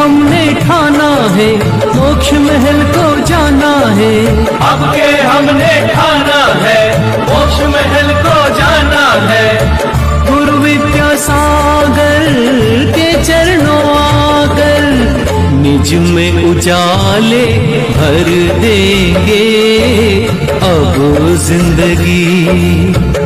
हमने ठाना है, मोक्ष महल को जाना है। अब के हमने ठाना है, मोक्ष महल को जाना है। गुरु विद्यासागर के चरणों आकर निज में उजाले भर देंगे अब जिंदगी।